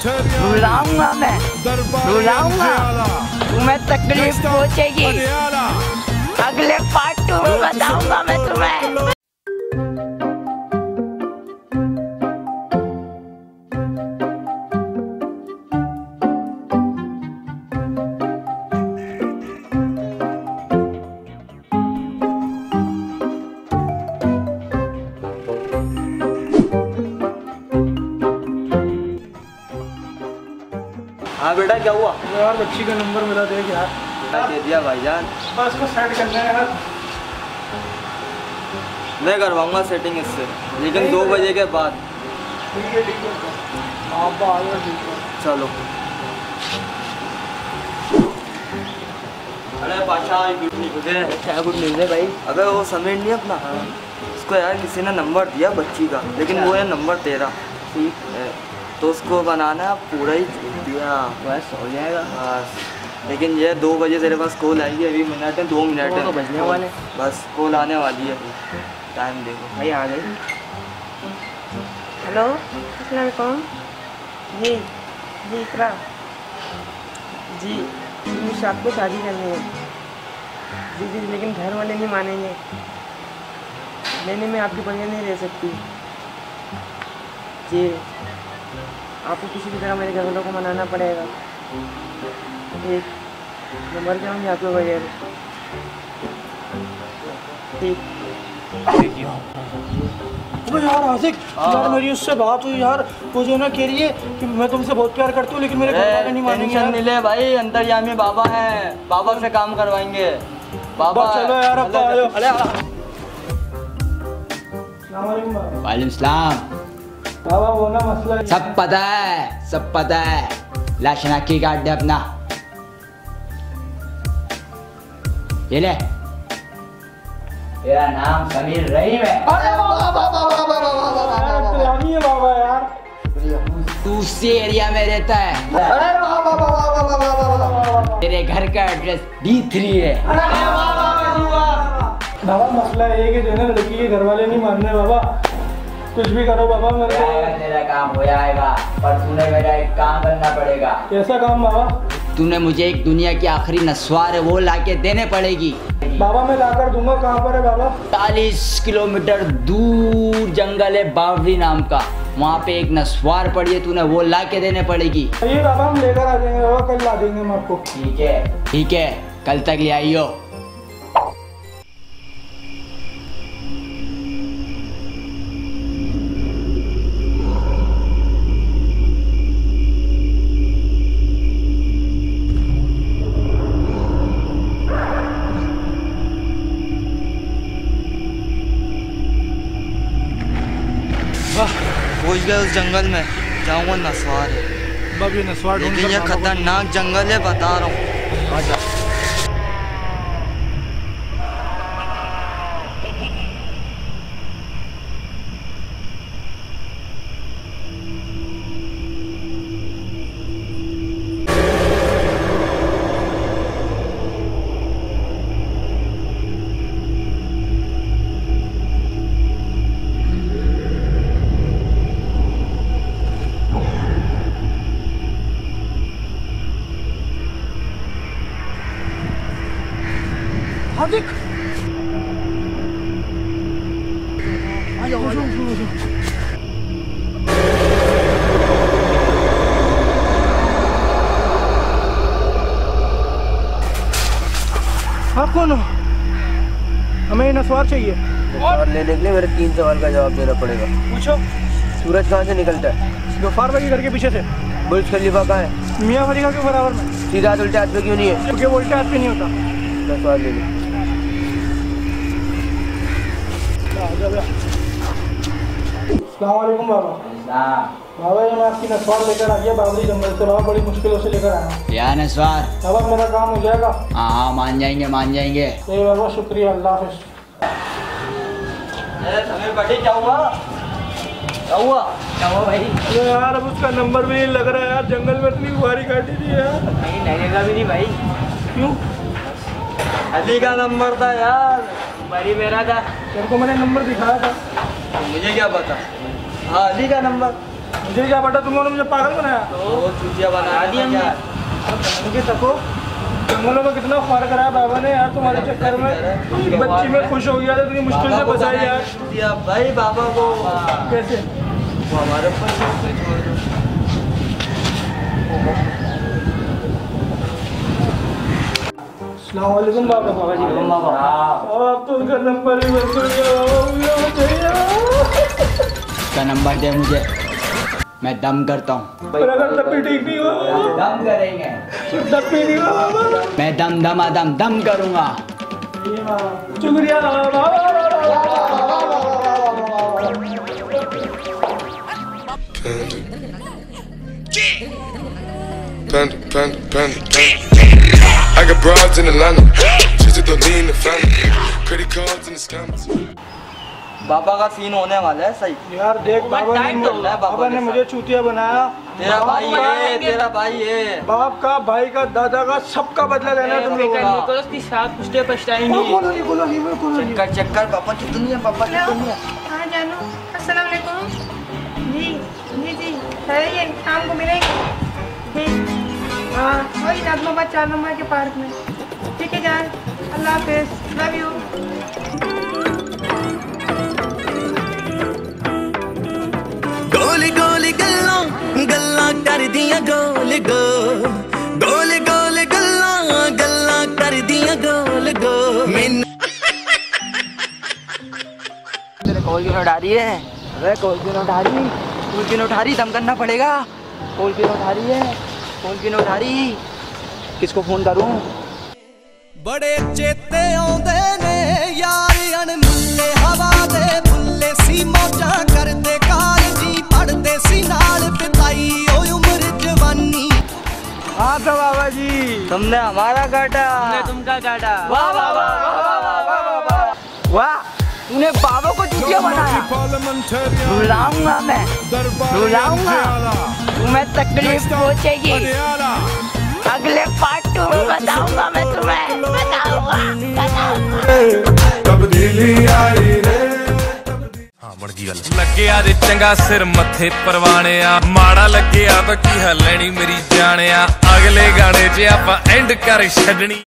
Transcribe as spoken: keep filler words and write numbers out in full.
रुलाऊंगा मैं, रुलाऊंगा, तुम्हें तकलीफ पहुंचेगी। अगले पार्ट टू में बताऊंगा मैं तुम्हें। हाँ बेटा क्या हुआ? यार बच्ची का नंबर मिला, देख यार। दे दिया भाईजान, बस को सेट करना है यार। मैं करवाऊंगा सेटिंग इससे, लेकिन दो बजे के बाद। ठीक है ठीक है, आप आ जाओ। ठीक है चलो। अरे पाशा गुड न्यूज़ है। क्या गुड न्यूज़ है भाई? अबे वो समीर नहीं अपना, उसको यार किसी ने नंबर दिया बच्ची का, लेकिन वो है नंबर तेरा। ठीक है, तो उसको बनाना है, पूरा ही दिया, बस हो जाएगा। बस, लेकिन ये दो बजे तेरे पास कॉल आएगी। अभी मिनट है, दो मिनट है तो बजने वाले, बस कॉल आने वाली है। टाइम देखो भाई, आ गई। हेलो, अस्सलाम वालेकुम। जी जी इकरा जी, मुझे आपको शादी करनी है। जी जी, लेकिन घर वाले नहीं मानेंगे। नहीं नहीं, मैं आपके बगैर नहीं रह सकती। जी, आपको किसी भी तरह मेरे घर वालों को मनाना पड़ेगा। ठीक, मैं मर जाऊँगी आपके बगैर। ठीक। यार आशिक, यार मेरी उससे बात हुई यार, मुझे ना कह रही है कि मैं तुमसे बहुत प्यार करती हूँ, लेकिन मेरे घर वाले नहीं मानेंगे। टेंशन नहीं ले भाई, अंतर्यामी बाबा है, बाबा से काम करवाएंगे। बाबा चलो यार, अब आओ। वालेकुम सलाम। बाबा वो ना मसला है। सब पता है, सब पता है। ला शनाख्ती काट दे अपना, ये ले। तेरा नाम समीर रहीम है। अरे बाबा बाबा बाबा बाबा है बाबा यार। तू उसी एरिया में रहता है। अरे बाबा बाबा बाबा बाबा, तेरे घर का एड्रेस डी थ्री है। बाबा मसला है कि जो है ना, लड़की के घर वाले नहीं मान रहे बाबा। कुछ भी करो बाबा, मेरे को तेरा काम हो जाएगा, पर तूने मेरा एक काम करना पड़ेगा। कैसा काम बाबा? तूने मुझे एक दुनिया की आखिरी नस्वार है वो लाके देने पड़ेगी। बाबा मैं लाकर दूंगा। कहाँ पर है बाबा? चालीस किलोमीटर दूर जंगल है बावरी नाम का, वहाँ पे एक नस्वार पड़ी है, तूने वो ला के देने पड़ेगी। ये बाबा हम लेकर आ जाएंगे बाबा, कल ला देंगे हम आपको। ठीक है ठीक है, कल तक ले आइयो। पहुंच गए उस जंगल में, जाऊंगा नस्वार है। बाबा ये नस्वार ढूंढ लेकिन ये खतरनाक जंगल है, बता रहा हूँ। आजा। हार्दिक, आ जाओ आ जाओ। आप कौन हो? हमें नस्वार चाहिए। और लेने के लिए मेरे तीन सवाल का जवाब देना पड़ेगा। पूछो। सूरज कहाँ से निकलता है? गफ्फार भाई के घर के पीछे से। बुर्ज खलीफा कहाँ है? मियाँ खलीफा के बराबर में। सीधा हाथ उल्टे हाथ पे क्यों नहीं है? क्योंकि वो उल्टे हाथ पे नहीं होता। नस्वार ले लो। अस्सलामुअलैकुम बाबा। बाबा ये मैं आपकी नस्वार लेकर आ गया बाबरी जंगल से। बाबा बड़ी मुश्किलों से लेकर आया हूँ। क्या नस्वार? बाबा मेरा काम हो जाएगा? हाँ हाँ, मान जाएंगे मान जाएंगे। ए बाबा शुक्रिया, अल्लाह हाफ़िज़। समीर क्या हुआ? क्या हुआ? क्या हुआ भाई? अरे यार अब उसका नंबर भी नहीं लग रहा है यार, जंगल में इतनी बुआरी काटी थी यार। नहीं लगेगा भी नहीं भाई। क्यों? अली का नंबर था यार। भाई मेरा था। तेरे को मैंने नंबर दिखाया था। मुझे क्या पता? हाँ अली का नंबर। मुझे क्या पता, तुम लोगों ने मुझे पागल बनाया। तो चूतिया बना दिया क्या? मुझे तको जंगलों में कितना ख्वार करा बाबा ने यार तुम्हारे चक्कर में। बच्ची में खुश हो गया था, इतनी मुश्किल से बचाई यार। दिया भाई बाबा को। कैसे? वो हमारे ऊपर छोड़ दो। अस्सलाम वालेकुम बाबा। बाबा जी बाबा आप तो उनका नंबर ही बंद हो गया। उसका नंबर दे मुझे, मैं दम करता हूँ। अगर तब भी ठीक नहीं हुआ, दम करेंगे, तब भी नहीं हुआ बाबा। मैं दम दमा दम दम करूँगा। शुक्रिया बाबा। Panda, panda, panda, panda. I got broads in Atlanta, just to lean the family. Credit cards in the scammers. बाबा का सीन होने वाला है सही। यार देख बाबा ने बाबा ने मुझे चूतिया बनाया। तेरा भाई है, तेरा भाई है। बाप का, भाई का, दादा का, सबका बदला लेना तुम लोगों का। तो उसकी साथ कुछ पछताएंगे। बोलो नहीं, बोलो नहीं, मैं बोलो नहीं। चक्कर चक्कर पापा की दुनिया, पापा की दुनिया। हाँ जानू, अस्सलाम वालेकुम। जी जी जी है, ये शाम को मिलेंगे। ठीक, हाँ वही नाजमाबाद चार नंबर के पार्क में। ठीक है जान, अल्लाह हाफिज़, लव यू। गोली गोली गल्ला गल्ला कर दिया गोल गोल, गोल गोल गल्ला गल्ला कर दिया गोल गोल। तेरे कॉल क्यों उठा रही है? अरे कॉल क्यों उठा रही? कॉल क्यों उठा रही? दम करना पड़ेगा। कॉल क्यों उठा रही है? कॉल क्यों उठा रही? किसको फोन करूं? बड़े चेते आउंदे ने यार अनमुल्ले हवा दे फुल्ले सी मौजा करदे कालजी पढ़दे सी नाल बिताई ओ उम्र जवानी। हाँ तो बाबा जी तुमने हमारा काटा, हमने तुमका काटा। वाह वाह वाह वाह वाह वाह वाह वाह। तूने बाबा को चूतिया बनाया। रुलाऊंगा मैं, रुलाऊंगा। तुम्हें तकलीफ पहुंचेगी। अगले पार्ट टू में बताऊंगा मैं तुम्हें, बताऊंगा बताऊंगा। तब्दीली आई रे। ਲੱਗਿਆ ਦੇ ਚੰਗਾ ਸਿਰ ਮੱਥੇ ਪਰਵਾਣਿਆ, ਮਾੜਾ ਲੱਗਿਆ ਤਾਂ ਕੀ ਹੱਲਣੀ ਮੇਰੀ ਜਾਣਿਆ। ਅਗਲੇ ਗਾਣੇ 'ਚ ਆਪਾਂ ਐਂਡ ਕਰ ਛੱਡਣੀ।